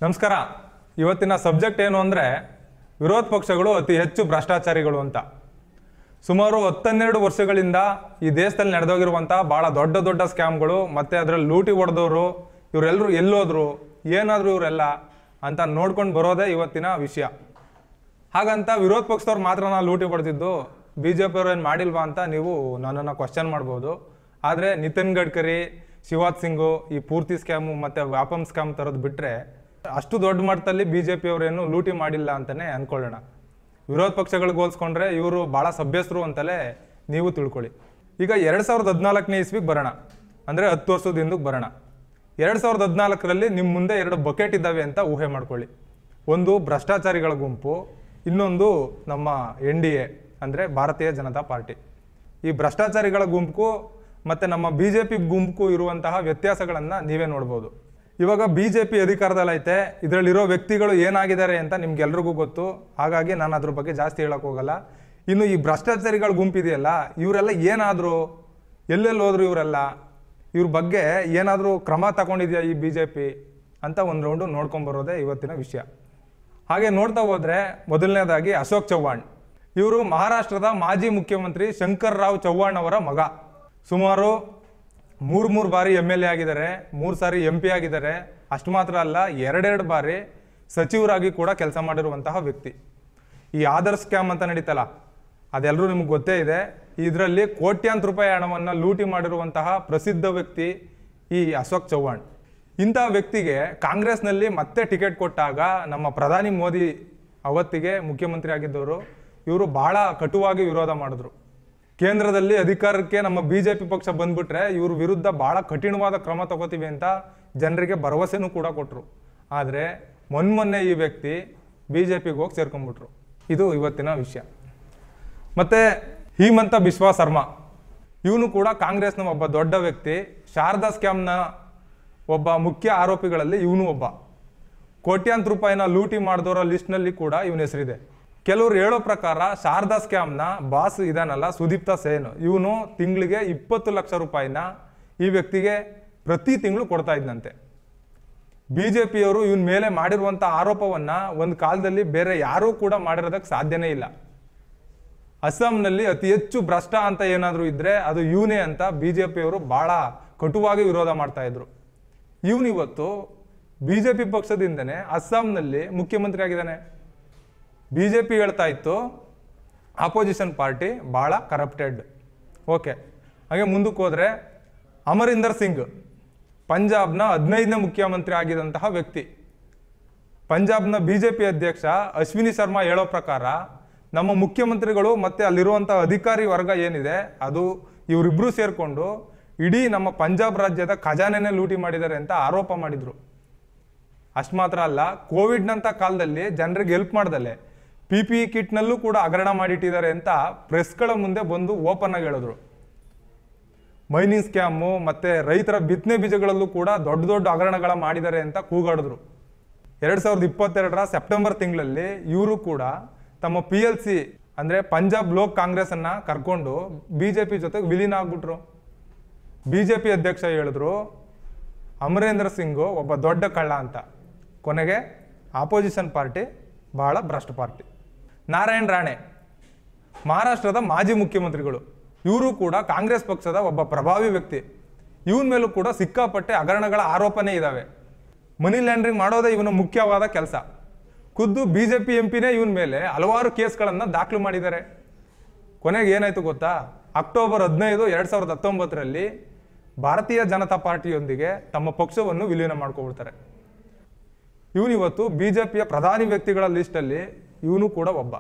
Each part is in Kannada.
ನಮಸ್ಕಾರ. ಇವತ್ತಿನ ಸಬ್ಜೆಕ್ಟ್ ಏನು ಅಂದರೆ ವಿರೋಧ ಪಕ್ಷಗಳು ಅತಿ ಹೆಚ್ಚು ಭ್ರಷ್ಟಾಚಾರಿಗಳು ಅಂತ. ಸುಮಾರು 12 ವರ್ಷಗಳಿಂದ ಈ ದೇಶದಲ್ಲಿ ನಡೆದೋಗಿರುವಂಥ ಭಾಳ ದೊಡ್ಡ ದೊಡ್ಡ ಸ್ಕ್ಯಾಮ್ಗಳು ಮತ್ತು ಅದರಲ್ಲಿ ಲೂಟಿ ಹೊಡೆದವರು ಇವರೆಲ್ಲರೂ ಎಲ್ಲೋದ್ರು, ಏನಾದರೂ ಇವರೆಲ್ಲ ಅಂತ ನೋಡ್ಕೊಂಡು ಬರೋದೇ ಇವತ್ತಿನ ವಿಷಯ. ಹಾಗಂತ ವಿರೋಧ ಪಕ್ಷದವ್ರು ಮಾತ್ರ ನಾವು ಲೂಟಿ ಹೊಡೆದಿದ್ದು, BJP ಅವರು ಏನು ಮಾಡಿಲ್ವಾ ಅಂತ ನೀವು ನನ್ನನ್ನು ಕ್ವಶನ್ ಮಾಡ್ಬೋದು. ಆದರೆ ನಿತಿನ್ ಗಡ್ಕರಿ, ಶಿವರಾಜ್ ಸಿಂಗು ಈ ಪೂರ್ತಿ ಸ್ಕ್ಯಾಮು ಮತ್ತು ವ್ಯಾಪಮ್ ಸ್ಕ್ಯಾಮ್ ತರೋದು ಬಿಟ್ಟರೆ ಅಷ್ಟು ದೊಡ್ಡ ಮಟ್ಟದಲ್ಲಿ BJP ಅವರೇನು ಲೂಟಿ ಮಾಡಿಲ್ಲ ಅಂತಲೇ ಅಂದ್ಕೊಳ್ಳೋಣ. ವಿರೋಧ ಪಕ್ಷಗಳಿಗೆ ಹೋಲಿಸ್ಕೊಂಡ್ರೆ ಇವರು ಭಾಳ ಸಭ್ಯಸ್ಥರು ಅಂತಲೇ ನೀವು ತಿಳ್ಕೊಳ್ಳಿ. ಈಗ 2014ನೇ ಇಸ್ವಿಗೆ ಬರೋಣ, ಅಂದರೆ 10 ವರ್ಷದ ಹಿಂದಕ್ಕೆ ಬರೋಣ. 2014ರಲ್ಲಿ ನಿಮ್ಮ ಮುಂದೆ 2 ಬಕೆಟ್ ಇದ್ದಾವೆ ಅಂತ ಊಹೆ ಮಾಡ್ಕೊಳ್ಳಿ. ಒಂದು ಭ್ರಷ್ಟಾಚಾರಿಗಳ ಗುಂಪು, ಇನ್ನೊಂದು ನಮ್ಮ NDA ಅಂದರೆ ಭಾರತೀಯ ಜನತಾ ಪಾರ್ಟಿ. ಈ ಭ್ರಷ್ಟಾಚಾರಿಗಳ ಗುಂಪು ಮತ್ತು ನಮ್ಮ BJP ಗುಂಪು ಇರುವಂತಹ ವ್ಯತ್ಯಾಸಗಳನ್ನು ನೀವೇ ನೋಡ್ಬೋದು. ಇವಾಗ BJP ಅಧಿಕಾರದಲ್ಲೈತೆ, ಇದರಲ್ಲಿರೋ ವ್ಯಕ್ತಿಗಳು ಏನಾಗಿದ್ದಾರೆ ಅಂತ ನಿಮ್ಗೆಲ್ರಿಗೂ ಗೊತ್ತು. ಹಾಗಾಗಿ ನಾನು ಅದ್ರ ಬಗ್ಗೆ ಜಾಸ್ತಿ ಹೇಳೋಕೆ ಹೋಗಲ್ಲ. ಇನ್ನು ಈ ಭ್ರಷ್ಟಾಚಾರಿಗಳ ಗುಂಪಿದೆಯಲ್ಲ, ಇವರೆಲ್ಲ ಏನಾದರೂ ಎಲ್ಲೆಲ್ಲಿ ಹೋದ್ರು, ಇವರೆಲ್ಲ ಇವ್ರ ಬಗ್ಗೆ ಏನಾದರೂ ಕ್ರಮ ತಗೊಂಡಿದೆಯಾ ಈ BJP ಅಂತ ಒಂದು ರೌಂಡು ನೋಡ್ಕೊಂಬರೋದೇ ಇವತ್ತಿನ ವಿಷಯ. ಹಾಗೆ ನೋಡ್ತಾ ಹೋದರೆ ಮೊದಲನೇದಾಗಿ ಅಶೋಕ್ ಚವ್ಹಾಣ್. ಇವರು ಮಹಾರಾಷ್ಟ್ರದ ಮಾಜಿ ಮುಖ್ಯಮಂತ್ರಿ ಶಂಕರ್ ರಾವ್ ಚವ್ಹಾಣ್ ಅವರ ಮಗ. ಸುಮಾರು 3 ಬಾರಿ MLA ಆಗಿದ್ದಾರೆ, 3 ಸಾರಿ MP ಆಗಿದ್ದಾರೆ. ಅಷ್ಟು ಮಾತ್ರ ಅಲ್ಲ, 2 ಬಾರಿ ಸಚಿವರಾಗಿ ಕೂಡ ಕೆಲಸ ಮಾಡಿರುವಂತಹ ವ್ಯಕ್ತಿ. ಈ ಆಧಾರ್ ಸ್ಕ್ಯಾಮ್ ಅಂತ ನಡೀತಲ್ಲ, ಅದೆಲ್ಲರೂ ನಿಮ್ಗೆ ಗೊತ್ತೇ ಇದೆ. ಇದರಲ್ಲಿ ಕೋಟ್ಯಾಂತರ ರೂಪಾಯಿ ಹಣವನ್ನು ಲೂಟಿ ಮಾಡಿರುವಂತಹ ಪ್ರಸಿದ್ಧ ವ್ಯಕ್ತಿ ಈ ಅಶೋಕ್ ಚವ್ಹಾಣ್. ಇಂತಹ ವ್ಯಕ್ತಿಗೆ ಕಾಂಗ್ರೆಸ್ನಲ್ಲಿ ಮತ್ತೆ ಟಿಕೆಟ್ ಕೊಟ್ಟಾಗ ನಮ್ಮ ಪ್ರಧಾನಿ ಮೋದಿ ಅವತ್ತಿಗೆ ಮುಖ್ಯಮಂತ್ರಿ ಆಗಿದ್ದವರು, ಇವರು ಭಾಳ ಕಟುವಾಗಿ ವಿರೋಧ ಮಾಡಿದ್ರು. ಕೇಂದ್ರದಲ್ಲಿ ಅಧಿಕಾರಕ್ಕೆ ನಮ್ಮ BJP ಪಕ್ಷ ಬಂದ್ಬಿಟ್ರೆ ಇವ್ರ ವಿರುದ್ಧ ಭಾಳ ಕಠಿಣವಾದ ಕ್ರಮ ತಗೋತೀವಿ ಅಂತ ಜನರಿಗೆ ಭರವಸೆನೂ ಕೂಡ ಕೊಟ್ಟರು. ಆದರೆ ಮೊನ್ನೆ ಈ ವ್ಯಕ್ತಿ BJPಗೆ ಹೋಗಿ ಸೇರ್ಕೊಂಡ್ಬಿಟ್ರು. ಇದು ಇವತ್ತಿನ ವಿಷಯ. ಮತ್ತು ಹಿಮಂತ ಬಿಸ್ವಾ ಶರ್ಮಾ, ಇವನು ಕೂಡ ಕಾಂಗ್ರೆಸ್ನ ಒಬ್ಬ ದೊಡ್ಡ ವ್ಯಕ್ತಿ. ಶಾರದಾ ಸ್ಕ್ಯಾಮ್ನ ಒಬ್ಬ ಮುಖ್ಯ ಆರೋಪಿಗಳಲ್ಲಿ ಇವನು ಒಬ್ಬ. ಕೋಟ್ಯಾಂತರ ರೂಪಾಯಿನ ಲೂಟಿ ಮಾಡಿದವರ ಲಿಸ್ಟ್ನಲ್ಲಿ ಕೂಡ ಇವನ ಹೆಸರಿದೆ. ಕೆಲವರು ಹೇಳೋ ಪ್ರಕಾರ ಶಾರದಾ ಸ್ಕ್ಯಾಮ್ನ ಬಾಸ್ ಇದಾನಲ್ಲ ಸುದೀಪ್ತ ಸೇನ್, ಇವನು ತಿಂಗಳಿಗೆ 20 ಲಕ್ಷ ರೂಪಾಯಿನ ಈ ವ್ಯಕ್ತಿಗೆ ಪ್ರತಿ ತಿಂಗಳು ಕೊಡ್ತಾ ಇದ್ದಂತೆ. BJP ಅವರು ಇವನ ಮೇಲೆ ಮಾಡಿರುವಂಥ ಆರೋಪವನ್ನು ಒಂದು ಕಾಲದಲ್ಲಿ ಬೇರೆ ಯಾರೂ ಕೂಡ ಮಾಡಿರೋದಕ್ಕೆ ಸಾಧ್ಯನೇ ಇಲ್ಲ. ಅಸ್ಸಾಂನಲ್ಲಿ ಅತಿ ಹೆಚ್ಚು ಭ್ರಷ್ಟ ಅಂತ ಏನಾದರೂ ಇದ್ದರೆ ಅದು ಇವನೇ ಅಂತ BJP ಅವರು ಭಾಳ ಕಟುವಾಗಿ ವಿರೋಧ ಮಾಡ್ತಾ ಇದ್ರು. ಇವನಿವತ್ತು BJP ಪಕ್ಷದಿಂದನೇ ಅಸ್ಸಾಂನಲ್ಲಿ ಮುಖ್ಯಮಂತ್ರಿ ಆಗಿದ್ದಾನೆ. BJP ಹೇಳ್ತಾ ಇತ್ತು ಆಪೋಸಿಷನ್ ಪಾರ್ಟಿ ಭಾಳ ಕರಪ್ಟೆಡ್. ಓಕೆ, ಹಾಗೆ ಮುಂದಕ್ಕೆ ಹೋದರೆ ಅಮರಿಂದರ್ ಸಿಂಗ್ ಪಂಜಾಬ್ನ 15ನೇ ಮುಖ್ಯಮಂತ್ರಿ ಆಗಿದ್ದಂತಹ ವ್ಯಕ್ತಿ. ಪಂಜಾಬ್ನ BJP ಅಧ್ಯಕ್ಷ ಅಶ್ವಿನಿ ಶರ್ಮಾ ಹೇಳೋ ಪ್ರಕಾರ ನಮ್ಮ ಮುಖ್ಯಮಂತ್ರಿಗಳು ಮತ್ತು ಅಲ್ಲಿರುವಂಥ ಅಧಿಕಾರಿ ವರ್ಗ ಏನಿದೆ ಅದು ಇವರಿಬ್ಬರು ಸೇರಿಕೊಂಡು ಇಡೀ ನಮ್ಮ ಪಂಜಾಬ್ ರಾಜ್ಯದ ಖಜಾನೆನೇ ಲೂಟಿ ಮಾಡಿದ್ದಾರೆ ಅಂತ ಆರೋಪ ಮಾಡಿದರು. ಅಷ್ಟು ಮಾತ್ರ ಅಲ್ಲ, ಕೋವಿಡ್ನಂಥ ಕಾಲದಲ್ಲಿ ಜನರಿಗೆ ಹೆಲ್ಪ್ ಮಾಡ್ದಲೆ PPE ಕಿಟ್ನಲ್ಲೂ ಕೂಡ ಹಗರಣ ಮಾಡಿಟ್ಟಿದ್ದಾರೆ ಅಂತ ಪ್ರೆಸ್ಗಳ ಮುಂದೆ ಬಂದು ಓಪನ್ ಆಗಿ ಹೇಳಿದ್ರು. ಮೈನಿಂಗ್ ಸ್ಕ್ಯಾಮು ಮತ್ತು ರೈತರ ಬಿತ್ತನೆ ಬೀಜಗಳಲ್ಲೂ ಕೂಡ ದೊಡ್ಡ ದೊಡ್ಡ ಹಗರಣಗಳ ಮಾಡಿದ್ದಾರೆ ಅಂತ ಕೂಗಾಡಿದ್ರು. 2022ರ ಸೆಪ್ಟೆಂಬರ್ ತಿಂಗಳಲ್ಲಿ ಇವರು ಕೂಡ ತಮ್ಮ PLC ಅಂದರೆ ಪಂಜಾಬ್ ಲೋಕ್ ಕಾಂಗ್ರೆಸ್ಸನ್ನು ಕರ್ಕೊಂಡು BJP ಜೊತೆಗೆ ವಿಲೀನ ಆಗ್ಬಿಟ್ರು. BJP ಅಧ್ಯಕ್ಷ ಹೇಳಿದ್ರು ಅಮರೇಂದ್ರ ಸಿಂಗು ಒಬ್ಬ ದೊಡ್ಡ ಕಳ್ಳ ಅಂತ. ಕೊನೆಗೆ ಆಪೋಸಿಷನ್ ಪಾರ್ಟಿ ಭಾಳ ಭ್ರಷ್ಟ ಪಾರ್ಟಿ. ನಾರಾಯಣ್ ರಾಣೆ ಮಹಾರಾಷ್ಟ್ರದ ಮಾಜಿ ಮುಖ್ಯಮಂತ್ರಿಗಳು, ಇವರು ಕೂಡ ಕಾಂಗ್ರೆಸ್ ಪಕ್ಷದ ಒಬ್ಬ ಪ್ರಭಾವಿ ವ್ಯಕ್ತಿ. ಇವನ ಮೇಲೂ ಕೂಡ ಸಿಕ್ಕಾಪಟ್ಟೆ ಹಗರಣಗಳ ಆರೋಪನೇ ಇದ್ದಾವೆ. ಮನಿ ಲ್ಯಾಂಡ್ರಿಂಗ್ ಮಾಡೋದೇ ಇವನ ಮುಖ್ಯವಾದ ಕೆಲಸ. ಖುದ್ದು BJP MPನೇ ಇವನ ಮೇಲೆ ಹಲವಾರು ಕೇಸ್ಗಳನ್ನು ದಾಖಲು ಮಾಡಿದ್ದಾರೆ. ಕೊನೆಗೆ ಏನಾಯಿತು ಗೊತ್ತಾ? ಅಕ್ಟೋಬರ್ 15, 2019ರಲ್ಲಿ ಭಾರತೀಯ ಜನತಾ ಪಾರ್ಟಿಯೊಂದಿಗೆ ತಮ್ಮ ಪಕ್ಷವನ್ನು ವಿಲೀನ ಮಾಡ್ಕೊಬಿಡ್ತಾರೆ. ಇವನಿವತ್ತು BJPಯ ಪ್ರಧಾನಿ ವ್ಯಕ್ತಿಗಳ ಲಿಸ್ಟಲ್ಲಿ ಇವನು ಕೂಡ ಒಬ್ಬ.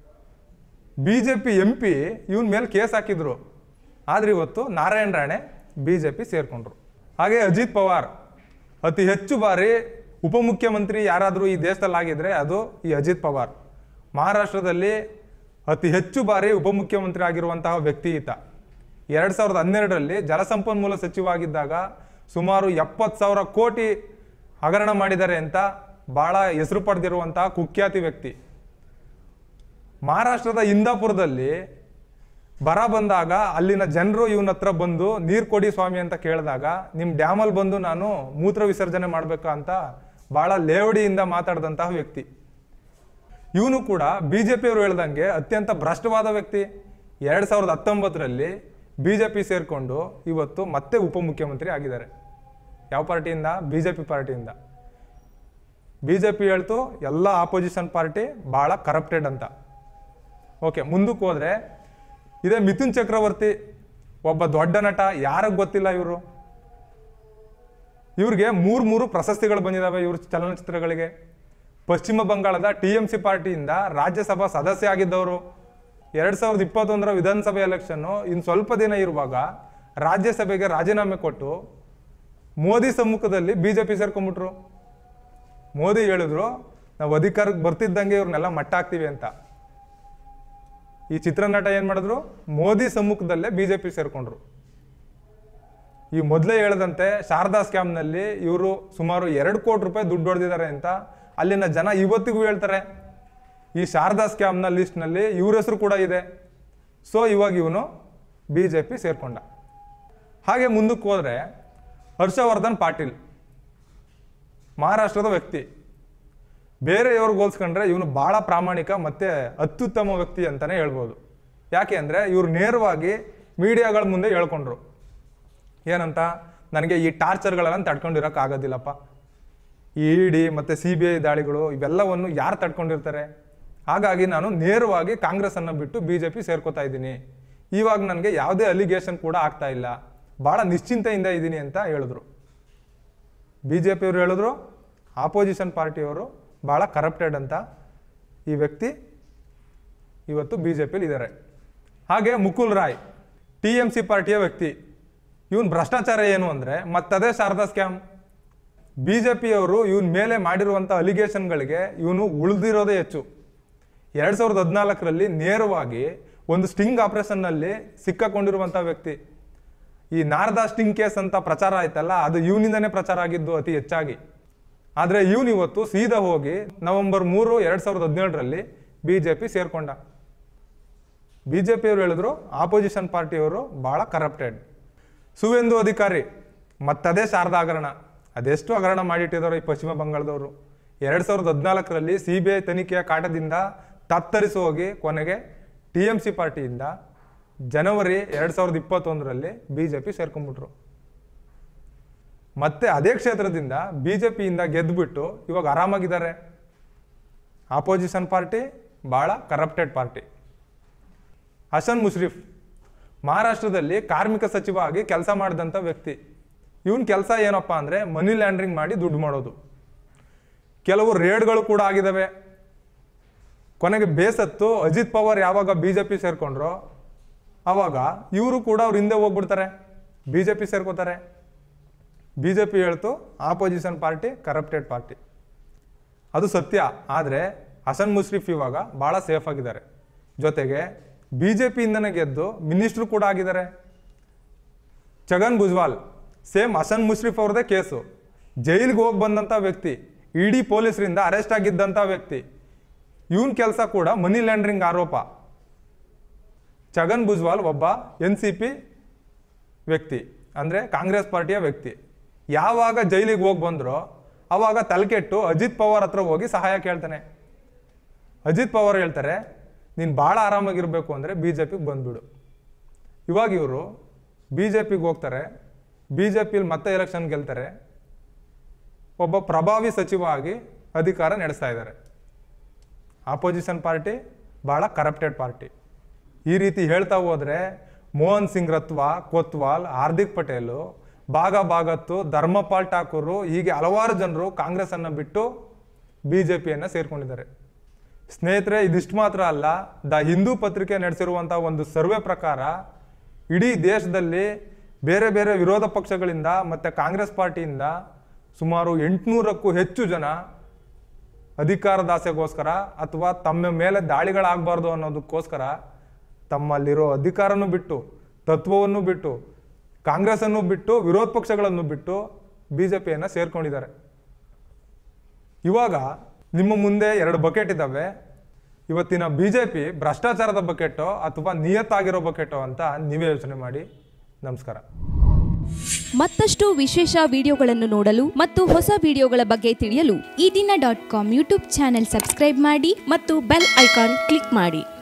BJP MP ಇವನ ಮೇಲೆ ಕೇಸ್ ಹಾಕಿದ್ರು, ಆದರೆ ಇವತ್ತು ನಾರಾಯಣ್ ರಾಣೆ BJP ಸೇರಿಕೊಂಡ್ರು. ಹಾಗೆ ಅಜಿತ್ ಪವಾರ್, ಅತಿ ಹೆಚ್ಚು ಬಾರಿ ಉಪಮುಖ್ಯಮಂತ್ರಿ ಯಾರಾದರೂ ಈ ದೇಶದಲ್ಲಿ ಆಗಿದ್ರೆ ಅದು ಈ ಅಜಿತ್ ಪವಾರ್. ಮಹಾರಾಷ್ಟ್ರದಲ್ಲಿ ಅತಿ ಹೆಚ್ಚು ಬಾರಿ ಉಪಮುಖ್ಯಮಂತ್ರಿ ಆಗಿರುವಂತಹ ವ್ಯಕ್ತಿ ಈತ. 2012ರಲ್ಲಿ ಜಲಸಂಪನ್ಮೂಲ ಸಚಿವ ಆಗಿದ್ದಾಗ ಸುಮಾರು 70,000 ಕೋಟಿ ಹಗರಣ ಮಾಡಿದ್ದಾರೆ ಅಂತ ಭಾಳ ಹೆಸರು ಪಡೆದಿರುವಂತಹ ಕುಖ್ಯಾತಿ ವ್ಯಕ್ತಿ. ಮಹಾರಾಷ್ಟ್ರದ ಇಂದಾಪುರದಲ್ಲಿ ಬರ ಬಂದಾಗ ಅಲ್ಲಿನ ಜನರು ಇವನ ಹತ್ರ ಬಂದು ನೀರು ಕೊಡಿ ಸ್ವಾಮಿ ಅಂತ ಕೇಳಿದಾಗ ನಿಮ್ಮ ಡ್ಯಾಮಲ್ಲಿ ಬಂದು ನಾನು ಮೂತ್ರ ವಿಸರ್ಜನೆ ಮಾಡಬೇಕಾ ಅಂತ ಭಾಳ ಲೇವಡಿಯಿಂದ ಮಾತಾಡಿದಂತಹ ವ್ಯಕ್ತಿ. ಇವನು ಕೂಡ BJPಯವರು ಹೇಳ್ದಂಗೆ ಅತ್ಯಂತ ಭ್ರಷ್ಟವಾದ ವ್ಯಕ್ತಿ. 2019ರಲ್ಲಿ BJP ಸೇರಿಕೊಂಡು ಇವತ್ತು ಮತ್ತೆ ಉಪಮುಖ್ಯಮಂತ್ರಿ ಆಗಿದ್ದಾರೆ. ಯಾವ ಪಾರ್ಟಿಯಿಂದ? BJP ಪಾರ್ಟಿಯಿಂದ. BJP ಹೇಳ್ತು ಎಲ್ಲ ಆಪೋಸಿಷನ್ ಪಾರ್ಟಿ ಭಾಳ ಕರಪ್ಟೆಡ್ ಅಂತ. ಓಕೆ, ಮುಂದಕ್ಕೆ ಹೋದರೆ ಇದೇ ಮಿಥುನ್ ಚಕ್ರವರ್ತಿ, ಒಬ್ಬ ದೊಡ್ಡ ನಟ, ಯಾರಿಗೆ ಗೊತ್ತಿಲ್ಲ ಇವರು. ಇವ್ರಿಗೆ ಮೂರು ಪ್ರಶಸ್ತಿಗಳು ಬಂದಿದ್ದಾವೆ ಇವ್ರ ಚಲನಚಿತ್ರಗಳಿಗೆ. ಪಶ್ಚಿಮ ಬಂಗಾಳದ TMC ಪಾರ್ಟಿಯಿಂದ ರಾಜ್ಯಸಭಾ ಸದಸ್ಯ ಆಗಿದ್ದವರು. 2021ರ ವಿಧಾನಸಭೆ ಎಲೆಕ್ಷನ್ನು ಇನ್ನು ಸ್ವಲ್ಪ ದಿನ ಇರುವಾಗ ರಾಜ್ಯಸಭೆಗೆ ರಾಜೀನಾಮೆ ಕೊಟ್ಟು ಮೋದಿ ಸಮ್ಮುಖದಲ್ಲಿ BJP ಸೇರ್ಕೊಂಡ್ಬಿಟ್ರು. ಮೋದಿ ಹೇಳಿದ್ರು ನಾವು ಅಧಿಕಾರಕ್ಕೆ ಬರ್ತಿದ್ದಂಗೆ ಇವ್ರನ್ನೆಲ್ಲ ಮಟ್ಟ ಹಾಕ್ತೀವಿ ಅಂತ. ಈ ಚಿತ್ರನಟ ಏನು ಮಾಡಿದ್ರು? ಮೋದಿ ಸಮ್ಮುಖದಲ್ಲೇ BJP ಸೇರ್ಕೊಂಡ್ರು. ಈ ಮೊದಲೇ ಹೇಳದಂತೆ ಶಾರದಾ ಸ್ಕ್ಯಾಮ್ನಲ್ಲಿ ಇವರು ಸುಮಾರು 2 ಕೋಟಿ ರೂಪಾಯಿ ದುಡ್ಡು ಹೊಡೆದಿದ್ದಾರೆ ಅಂತ ಅಲ್ಲಿನ ಜನ ಇವತ್ತಿಗೂ ಹೇಳ್ತಾರೆ. ಈ ಶಾರದಾ ಸ್ಕ್ಯಾಮ್ನ ಲಿಸ್ಟ್ನಲ್ಲಿ ಇವ್ರ ಹೆಸರು ಕೂಡ ಇದೆ. ಸೊ ಇವಾಗ ಇವನು BJP ಸೇರ್ಕೊಂಡ. ಹಾಗೆ ಮುಂದಕ್ಕೆ ಹೋದರೆ ಹರ್ಷವರ್ಧನ್ ಪಾಟೀಲ್, ಮಹಾರಾಷ್ಟ್ರದ ವ್ಯಕ್ತಿ. ಬೇರೆಯವ್ರಿಗೆ ಹೋಲ್ಸ್ಕೊಂಡ್ರೆ ಇವನು ಭಾಳ ಪ್ರಾಮಾಣಿಕ ಮತ್ತು ಅತ್ಯುತ್ತಮ ವ್ಯಕ್ತಿ ಅಂತಲೇ ಹೇಳ್ಬೋದು. ಯಾಕೆ ಅಂದರೆ ಇವರು ನೇರವಾಗಿ ಮೀಡಿಯಾಗಳ ಮುಂದೆ ಹೇಳ್ಕೊಂಡ್ರು. ಏನಂತ? ನನಗೆ ಈ ಟಾರ್ಚರ್ಗಳೆಲ್ಲ ತಡ್ಕೊಂಡಿರೋಕ್ಕಾಗೋದಿಲ್ಲಪ್ಪ. ಈ ED ಮತ್ತು CBI ದಾಳಿಗಳು ಇವೆಲ್ಲವನ್ನು ಯಾರು ತಡ್ಕೊಂಡಿರ್ತಾರೆ? ಹಾಗಾಗಿ ನಾನು ನೇರವಾಗಿ ಕಾಂಗ್ರೆಸ್ಸನ್ನು ಬಿಟ್ಟು BJP ಸೇರ್ಕೋತಾ ಇದ್ದೀನಿ. ಇವಾಗ ನನಗೆ ಯಾವುದೇ ಅಲಿಗೇಷನ್ ಕೂಡ ಆಗ್ತಾ ಇಲ್ಲ, ಭಾಳ ನಿಶ್ಚಿಂತೆಯಿಂದ ಇದ್ದೀನಿ ಅಂತ ಹೇಳಿದ್ರು. BJPಯವರು ಹೇಳಿದ್ರು ಆಪೋಸಿಷನ್ ಪಾರ್ಟಿಯವರು ಭಾಳ ಕರಪ್ಟೆಡ್ ಅಂತ. ಈ ವ್ಯಕ್ತಿ ಇವತ್ತು BJPಲಿ ಇದ್ದಾರೆ. ಹಾಗೆ ಮುಕುಲ್ ರಾಯ್, TMC ಪಾರ್ಟಿಯ ವ್ಯಕ್ತಿ. ಇವನ್ ಭ್ರಷ್ಟಾಚಾರ ಏನು ಅಂದರೆ ಮತ್ತದೇ ಶಾರದಾ ಸ್ಕ್ಯಾಮ್. BJPಯವರು ಇವನ ಮೇಲೆ ಮಾಡಿರುವಂಥ ಅಲಿಗೇಷನ್ಗಳಿಗೆ ಇವನು ಉಳಿದಿರೋದೇ ಹೆಚ್ಚು. 2014ರಲ್ಲಿ ನೇರವಾಗಿ ಒಂದು ಸ್ಟಿಂಗ್ ಆಪರೇಷನ್ನಲ್ಲಿ ಸಿಕ್ಕಾಕೊಂಡಿರುವಂಥ ವ್ಯಕ್ತಿ. ಈ ನಾರದಾ ಸ್ಟಿಂಗ್ ಕೇಸ್ ಅಂತ ಪ್ರಚಾರ ಆಯ್ತಲ್ಲ, ಅದು ಇವನಿಂದನೇ ಪ್ರಚಾರ ಆಗಿದ್ದು ಅತಿ ಹೆಚ್ಚಾಗಿ. ಆದರೆ ಇವನು ಇವತ್ತು ಸೀದಾ ಹೋಗಿ ನವೆಂಬರ್ 3, 2017ರಲ್ಲಿ BJP ಸೇರ್ಕೊಂಡ. BJPಯವರು ಹೇಳಿದ್ರು ಆಪೋಸಿಷನ್ ಪಾರ್ಟಿಯವರು ಭಾಳ ಕರಪ್ಟೆಡ್. ಸುವೇಂದು ಅಧಿಕಾರಿ, ಮತ್ತದೇ ಶಾರದಾ ಹಗರಣ. ಅದೆಷ್ಟು ಹಗರಣ ಮಾಡಿಟ್ಟಿದ್ದಾರೆ ಈ ಪಶ್ಚಿಮ ಬಂಗಾಳದವರು. 2014ರಲ್ಲಿ CBI ತನಿಖೆಯ ಕಾಟದಿಂದ ತತ್ತರಿಸಿ ಹೋಗಿ ಕೊನೆಗೆ TMC ಪಾರ್ಟಿಯಿಂದ ಜನವರಿ 2021ರಲ್ಲಿ BJP ಸೇರ್ಕೊಂಡ್ಬಿಟ್ರು. ಮತ್ತೆ ಅದೇ ಕ್ಷೇತ್ರದಿಂದ BJPಯಿಂದ ಗೆದ್ದುಬಿಟ್ಟು ಇವಾಗ ಆರಾಮಾಗಿದ್ದಾರೆ. ಆಪೋಸಿಷನ್ ಪಾರ್ಟಿ ಭಾಳ ಕರಪ್ಟೆಡ್ ಪಾರ್ಟಿ. ಹಸನ್ ಮುಷ್ರಿಫ್, ಮಹಾರಾಷ್ಟ್ರದಲ್ಲಿ ಕಾರ್ಮಿಕ ಸಚಿವ ಆಗಿ ಕೆಲಸ ಮಾಡಿದಂಥ ವ್ಯಕ್ತಿ. ಇವನ್ ಕೆಲಸ ಏನಪ್ಪ ಅಂದರೆ ಮನಿ ಲ್ಯಾಂಡ್ರಿಂಗ್ ಮಾಡಿ ದುಡ್ಡು ಮಾಡೋದು. ಕೆಲವು ರೇಡ್ಗಳು ಕೂಡ ಆಗಿದ್ದಾವೆ. ಕೊನೆಗೆ ಬೇಸತ್ತು ಅಜಿತ್ ಪವಾರ್ ಯಾವಾಗ BJP ಸೇರ್ಕೊಂಡ್ರೋ ಆವಾಗ ಇವರು ಕೂಡ ಅವ್ರ ಹಿಂದೆ ಹೋಗ್ಬಿಡ್ತಾರೆ, BJP ಸೇರ್ಕೋತಾರೆ. BJP ಹೇಳ್ತು ಆಪೋಸಿಷನ್ ಪಾರ್ಟಿ ಕರಪ್ಟೆಡ್ ಪಾರ್ಟಿ. ಅದು ಸತ್ಯ. ಆದರೆ ಹಸನ್ ಮುಷ್ರಿಫ್ ಇವಾಗ ಭಾಳ ಸೇಫ್ ಆಗಿದ್ದಾರೆ. ಜೊತೆಗೆ BJPಯಿಂದನೇ ಗೆದ್ದು ಮಿನಿಸ್ಟ್ರು ಕೂಡ ಆಗಿದ್ದಾರೆ. ಛಗನ್ ಭುಜ್ವಾಲ್ ಸೇಮ್ ಹಸನ್ ಮುಷ್ರಿಫ್ ಅವ್ರದೇ ಕೇಸು. ಜೈಲಿಗೆ ಹೋಗಿ ಬಂದಂಥ ವ್ಯಕ್ತಿ, ED ಪೊಲೀಸರಿಂದ ಅರೆಸ್ಟ್ ಆಗಿದ್ದಂಥ ವ್ಯಕ್ತಿ. ಇವನ್ ಕೆಲಸ ಕೂಡ ಮನಿ ಲ್ಯಾಂಡ್ರಿಂಗ್ ಆರೋಪ. ಛಗನ್ ಭುಜ್ವಾಲ್ ಒಬ್ಬ NCP ವ್ಯಕ್ತಿ, ಅಂದರೆ ಕಾಂಗ್ರೆಸ್ ಪಾರ್ಟಿಯ ವ್ಯಕ್ತಿ. ಯಾವಾಗ ಜೈಲಿಗೆ ಹೋಗಿ ಬಂದ್ರೋ ಆವಾಗ ತಲೆಕೆಟ್ಟು ಅಜಿತ್ ಪವಾರ್ ಹತ್ರ ಹೋಗಿ ಸಹಾಯ ಕೇಳ್ತಾನೆ. ಅಜಿತ್ ಪವಾರ್ ಹೇಳ್ತಾರೆ ನೀನು ಭಾಳ ಆರಾಮಾಗಿರ್ಬೇಕು ಅಂದರೆ BJPಗೆ ಬಂದ್ಬಿಡು. ಇವಾಗ ಇವರು BJPಗೆ ಹೋಗ್ತಾರೆ, BJPಲಿ ಮತ್ತೆ ಎಲೆಕ್ಷನ್ ಗೆಲ್ತಾರೆ. ಒಬ್ಬ ಪ್ರಭಾವಿ ಸಚಿವ ಆಗಿ ಅಧಿಕಾರ ನಡೆಸ್ತಾ ಇದ್ದಾರೆ. ಆಪೋಸಿಷನ್ ಪಾರ್ಟಿ ಭಾಳ ಕರಪ್ಟೆಡ್ ಪಾರ್ಟಿ. ಈ ರೀತಿ ಹೇಳ್ತಾ ಹೋದರೆ ಮೋಹನ್ ಸಿಂಗ್ ರತ್ವಾ, ಕೊತ್ವಾಲ್, ಹಾರ್ದಿಕ್ ಪಟೇಲು, ಭಾಗತ್ತು, ಧರ್ಮಪಾಲ್ ಠಾಕೂರು, ಹೀಗೆ ಹಲವಾರು ಜನರು ಕಾಂಗ್ರೆಸ್ಸನ್ನು ಬಿಟ್ಟು BJPಯನ್ನು ಸೇರ್ಕೊಂಡಿದ್ದಾರೆ. ಸ್ನೇಹಿತರೆ, ಇದಿಷ್ಟು ಮಾತ್ರ ಅಲ್ಲ. ದ ಹಿಂದೂ ಪತ್ರಿಕೆ ನಡೆಸಿರುವಂಥ ಒಂದು ಸರ್ವೆ ಪ್ರಕಾರ ಇಡೀ ದೇಶದಲ್ಲಿ ಬೇರೆ ಬೇರೆ ವಿರೋಧ ಪಕ್ಷಗಳಿಂದ ಮತ್ತು ಕಾಂಗ್ರೆಸ್ ಪಾರ್ಟಿಯಿಂದ ಸುಮಾರು 800ಕ್ಕೂ ಹೆಚ್ಚು ಜನ ಅಧಿಕಾರದಾಸೆಗೋಸ್ಕರ ಅಥವಾ ತಮ್ಮ ಮೇಲೆ ದಾಳಿಗಳಾಗಬಾರ್ದು ಅನ್ನೋದಕ್ಕೋಸ್ಕರ ತಮ್ಮಲ್ಲಿರೋ ಅಧಿಕಾರನೂ ಬಿಟ್ಟು, ತತ್ವವನ್ನು ಬಿಟ್ಟು, ಕಾಂಗ್ರೆಸ್ಸನ್ನು ಬಿಟ್ಟು, ವಿರೋಧ ಪಕ್ಷಗಳನ್ನು ಬಿಟ್ಟು BJPಯನ್ನು ಸೇರ್ಕೊಂಡಿದ್ದಾರೆ. ಇವಾಗ ನಿಮ್ಮ ಮುಂದೆ 2 ಬಕೆಟ್ ಇದ್ದಾವೆ. ಇವತ್ತಿನ BJP ಭ್ರಷ್ಟಾಚಾರದ ಬಕೆಟೋ ಅಥವಾ ನಿಯತ್ತಾಗಿರೋ ಬಕೆಟೋ ಅಂತ ನೀವೇ ಯೋಚನೆ ಮಾಡಿ. ನಮಸ್ಕಾರ. ಮತ್ತಷ್ಟು ವಿಶೇಷ ವಿಡಿಯೋಗಳನ್ನು ನೋಡಲು ಮತ್ತು ಹೊಸ ವಿಡಿಯೋಗಳ ಬಗ್ಗೆ ತಿಳಿಯಲು ಈ ದಿನ .com ಯೂಟ್ಯೂಬ್ ಚಾನೆಲ್ ಸಬ್ಸ್ಕ್ರೈಬ್ ಮಾಡಿ ಮತ್ತು ಬೆಲ್ ಐಕಾನ್ ಕ್ಲಿಕ್ ಮಾಡಿ.